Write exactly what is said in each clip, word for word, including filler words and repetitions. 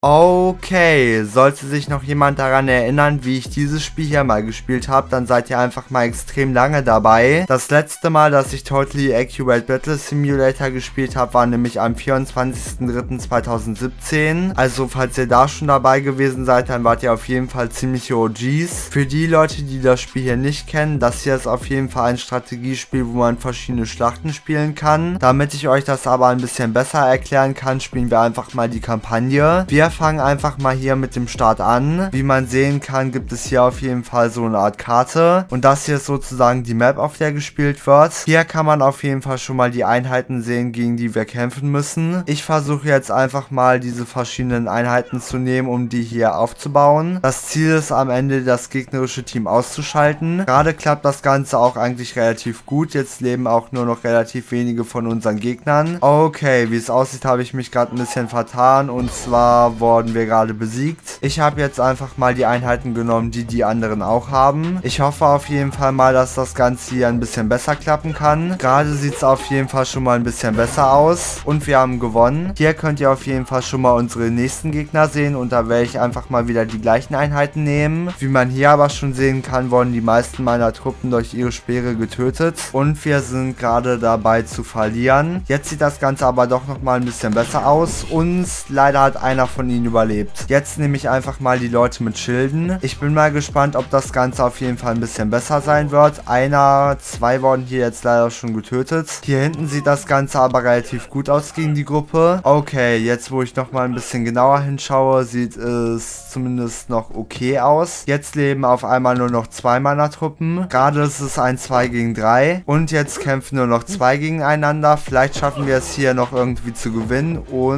Okay, sollte sich noch jemand daran erinnern, wie ich dieses Spiel hier mal gespielt habe, dann seid ihr einfach mal extrem lange dabei. Das letzte Mal, dass ich Totally Accurate Battle Simulator gespielt habe, war nämlich am vierundzwanzigsten dritten zweitausendsiebzehn. Also falls ihr da schon dabei gewesen seid, dann wart ihr auf jeden Fall ziemliche O Gs. Für die Leute, die das Spiel hier nicht kennen, das hier ist auf jeden Fall ein Strategiespiel, wo man verschiedene Schlachten spielen kann. Damit ich euch das aber ein bisschen besser erklären kann, spielen wir einfach mal die Kampagne. Wir fangen einfach mal hier mit dem Start an. Wie man sehen kann, gibt es hier auf jeden Fall so eine Art Karte. Und das hier ist sozusagen die Map, auf der gespielt wird. Hier kann man auf jeden Fall schon mal die Einheiten sehen, gegen die wir kämpfen müssen. Ich versuche jetzt einfach mal diese verschiedenen Einheiten zu nehmen, um die hier aufzubauen. Das Ziel ist am Ende, das gegnerische Team auszuschalten. Gerade klappt das Ganze auch eigentlich relativ gut. Jetzt leben auch nur noch relativ wenige von unseren Gegnern. Okay, wie es aussieht, habe ich mich gerade ein bisschen vertan. Und zwar wurden wir gerade besiegt. Ich habe jetzt einfach mal die Einheiten genommen, die die anderen auch haben. Ich hoffe auf jeden Fall mal, dass das Ganze hier ein bisschen besser klappen kann. Gerade sieht es auf jeden Fall schon mal ein bisschen besser aus. Und wir haben gewonnen. Hier könnt ihr auf jeden Fall schon mal unsere nächsten Gegner sehen. Und da werde ich einfach mal wieder die gleichen Einheiten nehmen. Wie man hier aber schon sehen kann, wurden die meisten meiner Truppen durch ihre Speere getötet. Und wir sind gerade dabei zu verlieren. Jetzt sieht das Ganze aber doch nochmal ein bisschen besser aus. Und leider hat einer von ihnen überlebt. Jetzt nehme ich einfach mal die Leute mit Schilden. Ich bin mal gespannt, ob das Ganze auf jeden Fall ein bisschen besser sein wird. Einer, zwei wurden hier jetzt leider schon getötet. Hier hinten sieht das Ganze aber relativ gut aus gegen die Gruppe. Okay, jetzt wo ich nochmal ein bisschen genauer hinschaue, sieht es zumindest noch okay aus. Jetzt leben auf einmal nur noch zwei meiner Truppen. Gerade ist es ein zwei gegen drei. Und jetzt kämpfen nur noch zwei gegeneinander. Vielleicht schaffen wir es hier noch irgendwie zu gewinnen.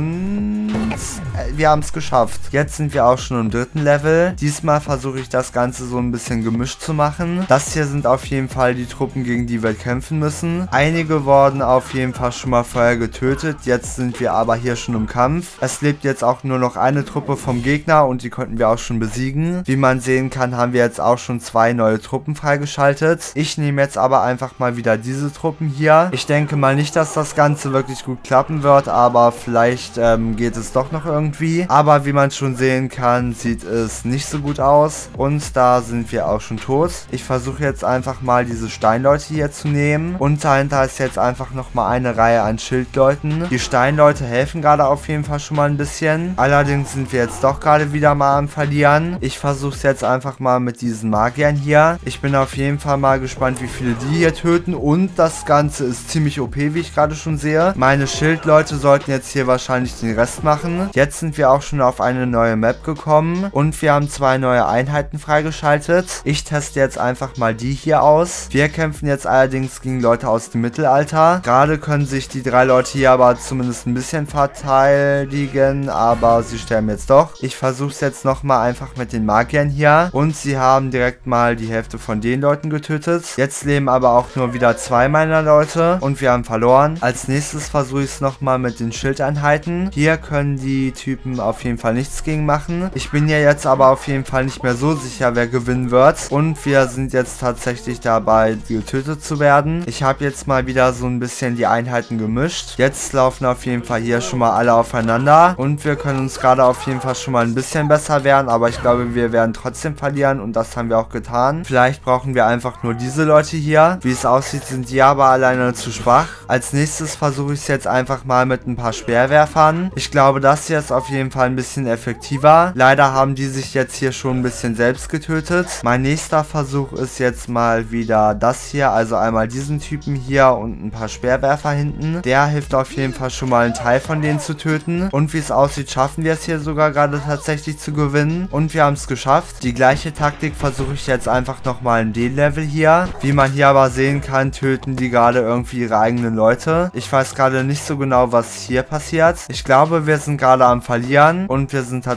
Und wir haben es geschafft. Jetzt sind wir auch schon im dritten Level. Diesmal versuche ich das Ganze so ein bisschen gemischt zu machen. Das hier sind auf jeden Fall die Truppen, gegen die wir kämpfen müssen. Einige wurden auf jeden Fall schon mal vorher getötet. Jetzt sind wir aber hier schon im Kampf. Es lebt jetzt auch nur noch eine Truppe vom Gegner und die konnten wir auch schon besiegen. Wie man sehen kann, haben wir jetzt auch schon zwei neue Truppen freigeschaltet. Ich nehme jetzt aber einfach mal wieder diese Truppen hier. Ich denke mal nicht, dass das Ganze wirklich gut klappen wird, aber vielleicht ähm, geht es doch noch irgendwie. Aber wie man schon sehen kann, sieht es nicht so gut aus. Und da sind wir auch schon tot. Ich versuche jetzt einfach mal diese Steinleute hier zu nehmen. Und dahinter ist jetzt einfach nochmal eine Reihe an Schildleuten. Die Steinleute helfen gerade auf jeden Fall schon mal ein bisschen. Allerdings sind wir jetzt doch gerade wieder mal am Verlieren. Ich versuche es jetzt einfach mal mit diesen Magiern hier. Ich bin auf jeden Fall mal gespannt, wie viele die hier töten. Und das Ganze ist ziemlich O P, wie ich gerade schon sehe. Meine Schildleute sollten jetzt hier wahrscheinlich den Rest machen. Jetzt sind wir auch schon auf eine neue Map gekommen. Und wir haben zwei neue Einheiten freigeschaltet. Ich teste jetzt einfach mal die hier aus. Wir kämpfen jetzt allerdings gegen Leute aus dem Mittelalter. Gerade können sich die drei Leute hier aber zumindest ein bisschen verteidigen, aber sie sterben jetzt doch. Ich versuche es jetzt nochmal einfach mit den Magiern hier. Und sie haben direkt mal die Hälfte von den Leuten getötet. Jetzt leben aber auch nur wieder zwei meiner Leute. Und wir haben verloren. Als nächstes versuche ich es nochmal mit den Schildeinheiten. Hier können die Typen auf jeden Fall nichts gegen machen. Ich bin ja jetzt aber auf jeden Fall nicht mehr so sicher, wer gewinnen wird. Und wir sind jetzt tatsächlich dabei, getötet zu werden. Ich habe jetzt mal wieder so ein bisschen die Einheiten gemischt. Jetzt laufen auf jeden Fall hier schon mal alle aufeinander. Und wir können uns gerade auf jeden Fall schon mal ein bisschen besser werden. Aber ich glaube, wir werden trotzdem verlieren. Und das haben wir auch getan. Vielleicht brauchen wir einfach nur diese Leute hier. Wie es aussieht, sind die aber alleine zu schwach. Als nächstes versuche ich es jetzt einfach mal mit ein paar Speerwerfern. Ich glaube, das hier ist auf jeden Fall ein bisschen effektiver. Leider haben die sich jetzt hier schon ein bisschen selbst getötet. Mein nächster Versuch ist jetzt mal wieder das hier. Also einmal diesen Typen hier und ein paar Speerwerfer hinten. Der hilft auf jeden Fall schon mal einen Teil von denen zu töten. Und wie es aussieht, schaffen wir es hier sogar gerade tatsächlich zu gewinnen. Und wir haben es geschafft. Die gleiche Taktik versuche ich jetzt einfach nochmal in dem Level hier. Wie man hier aber sehen kann, töten die gerade irgendwie ihre eigenen Leute. Ich weiß gerade nicht so genau, was hier passiert. Ich glaube, wir sind gerade am Verlieren. Und wir sind tatsächlich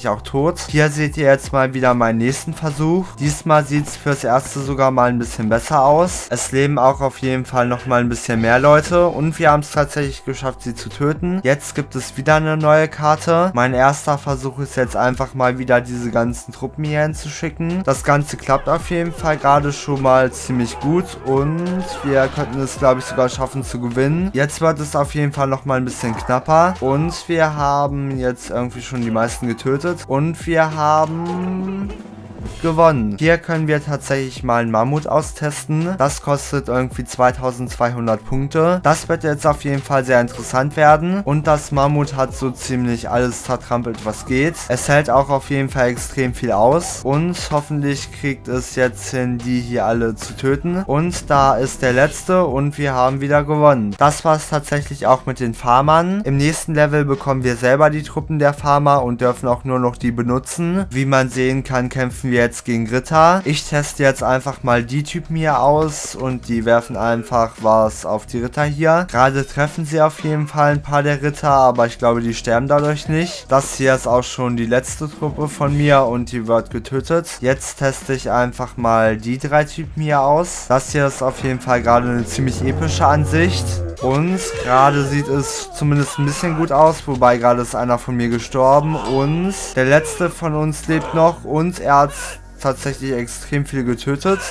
auch tot. Hier seht ihr jetzt mal wieder meinen nächsten Versuch. Diesmal sieht es fürs erste sogar mal ein bisschen besser aus. Es leben auch auf jeden Fall noch mal ein bisschen mehr Leute und wir haben es tatsächlich geschafft, sie zu töten. Jetzt gibt es wieder eine neue Karte. Mein erster Versuch ist jetzt einfach mal wieder diese ganzen Truppen hier hinzuschicken. Das Ganze klappt auf jeden Fall gerade schon mal ziemlich gut und wir könnten es, glaube ich, sogar schaffen zu gewinnen. Jetzt wird es auf jeden Fall noch mal ein bisschen knapper und wir haben jetzt irgendwie schon die meisten getötet und wir haben gewonnen. Hier können wir tatsächlich mal einen Mammut austesten. Das kostet irgendwie zweitausendzweihundert Punkte. Das wird jetzt auf jeden Fall sehr interessant werden. Und das Mammut hat so ziemlich alles zertrampelt, was geht. Es hält auch auf jeden Fall extrem viel aus. Und hoffentlich kriegt es jetzt hin, die hier alle zu töten. Und da ist der letzte und wir haben wieder gewonnen. Das war es tatsächlich auch mit den Farmern. Im nächsten Level bekommen wir selber die Truppen der Farmer und dürfen auch nur noch die benutzen. Wie man sehen kann, kämpfen wir jetzt gegen Ritter. Ich teste jetzt einfach mal die Typen hier aus und die werfen einfach was auf die Ritter hier. Gerade treffen sie auf jeden Fall ein paar der Ritter, aber ich glaube, die sterben dadurch nicht. Das hier ist auch schon die letzte Truppe von mir und die wird getötet. Jetzt teste ich einfach mal die drei Typen hier aus. Das hier ist auf jeden Fall gerade eine ziemlich epische Ansicht. Und gerade sieht es zumindest ein bisschen gut aus, wobei gerade ist einer von mir gestorben und der letzte von uns lebt noch und er hat tatsächlich extrem viel getötet.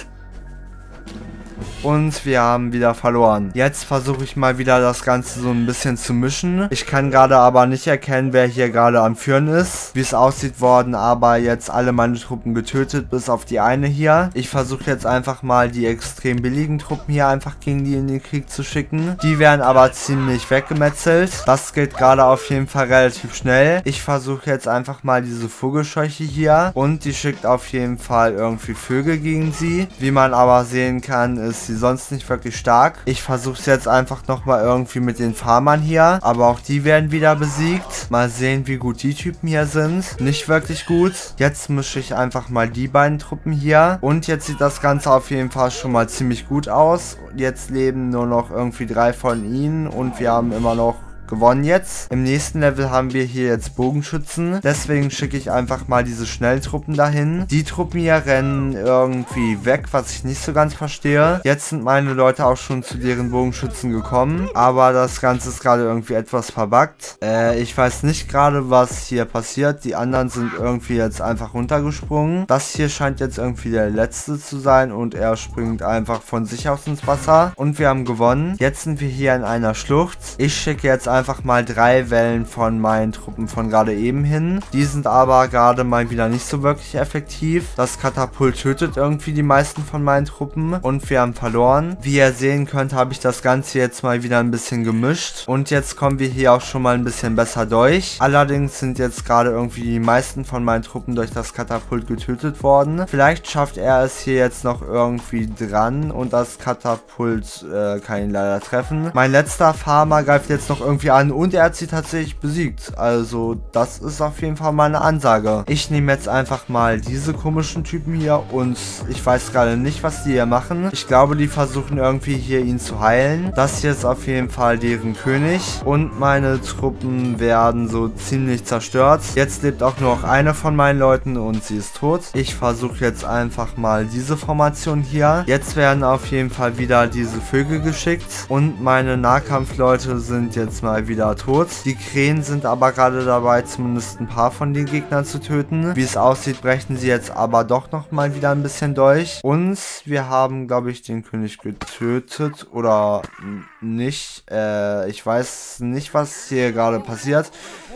Und wir haben wieder verloren. Jetzt versuche ich mal wieder das Ganze so ein bisschen zu mischen. Ich kann gerade aber nicht erkennen, wer hier gerade am Führen ist. Wie es aussieht, wurden aber jetzt alle meine Truppen getötet, bis auf die eine hier. Ich versuche jetzt einfach mal die extrem billigen Truppen hier einfach gegen die in den Krieg zu schicken. Die werden aber ziemlich weggemetzelt. Das geht gerade auf jeden Fall relativ schnell. Ich versuche jetzt einfach mal diese Vogelscheuche hier. Und die schickt auf jeden Fall irgendwie Vögel gegen sie. Wie man aber sehen kann, ist sie sonst nicht wirklich stark. Ich versuche es jetzt einfach nochmal irgendwie mit den Farmern hier. Aber auch die werden wieder besiegt. Mal sehen, wie gut die Typen hier sind. Nicht wirklich gut. Jetzt mische ich einfach mal die beiden Truppen hier. Und jetzt sieht das Ganze auf jeden Fall schon mal ziemlich gut aus. Jetzt leben nur noch irgendwie drei von ihnen. Und wir haben immer noch gewonnen jetzt. Im nächsten Level haben wir hier jetzt Bogenschützen. Deswegen schicke ich einfach mal diese Schnelltruppen dahin. Die Truppen hier rennen irgendwie weg, was ich nicht so ganz verstehe. Jetzt sind meine Leute auch schon zu deren Bogenschützen gekommen. Aber das Ganze ist gerade irgendwie etwas verbuggt. Äh, ich weiß nicht gerade, was hier passiert. Die anderen sind irgendwie jetzt einfach runtergesprungen. Das hier scheint jetzt irgendwie der letzte zu sein und er springt einfach von sich aus ins Wasser. Und wir haben gewonnen. Jetzt sind wir hier in einer Schlucht. Ich schicke jetzt einfach einfach mal drei Wellen von meinen Truppen von gerade eben hin. Die sind aber gerade mal wieder nicht so wirklich effektiv. Das Katapult tötet irgendwie die meisten von meinen Truppen und wir haben verloren. Wie ihr sehen könnt, habe ich das Ganze jetzt mal wieder ein bisschen gemischt und jetzt kommen wir hier auch schon mal ein bisschen besser durch. Allerdings sind jetzt gerade irgendwie die meisten von meinen Truppen durch das Katapult getötet worden. Vielleicht schafft er es hier jetzt noch irgendwie dran und das Katapult äh, kann ihn leider treffen. Mein letzter Farmer greift jetzt noch irgendwie an und er hat sie tatsächlich besiegt. Also das ist auf jeden Fall mal eine Ansage. Ich nehme jetzt einfach mal diese komischen Typen hier und ich weiß gerade nicht, was die hier machen. Ich glaube, die versuchen irgendwie hier ihn zu heilen. Das hier ist auf jeden Fall deren König und meine Truppen werden so ziemlich zerstört. Jetzt lebt auch nur noch eine von meinen Leuten und sie ist tot. Ich versuche jetzt einfach mal diese Formation hier. Jetzt werden auf jeden Fall wieder diese Vögel geschickt und meine Nahkampfleute sind jetzt mal wieder tot. Die Krähen sind aber gerade dabei, zumindest ein paar von den Gegnern zu töten. Wie es aussieht, brechen sie jetzt aber doch noch mal wieder ein bisschen durch. Und wir haben, glaube ich, den König getötet oder nicht. Äh, ich weiß nicht, was hier gerade passiert.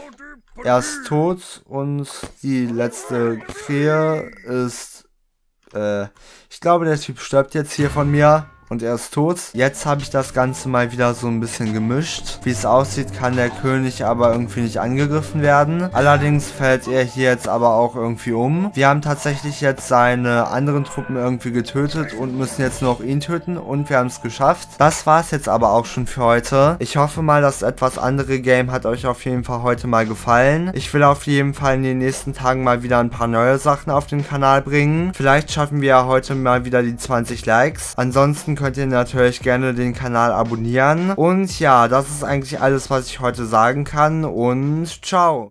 Er ist tot und die letzte Krähe ist... Äh, ich glaube, der Typ stirbt jetzt hier von mir. Und er ist tot. Jetzt habe ich das Ganze mal wieder so ein bisschen gemischt. Wie es aussieht, kann der König aber irgendwie nicht angegriffen werden. Allerdings fällt er hier jetzt aber auch irgendwie um. Wir haben tatsächlich jetzt seine anderen Truppen irgendwie getötet und müssen jetzt nur noch ihn töten. Und wir haben es geschafft. Das war es jetzt aber auch schon für heute. Ich hoffe mal, das etwas andere Game hat euch auf jeden Fall heute mal gefallen. Ich will auf jeden Fall in den nächsten Tagen mal wieder ein paar neue Sachen auf den Kanal bringen. Vielleicht schaffen wir ja heute mal wieder die zwanzig Likes. Ansonsten könnt ihr natürlich gerne den Kanal abonnieren. Und ja, das ist eigentlich alles, was ich heute sagen kann. Und ciao.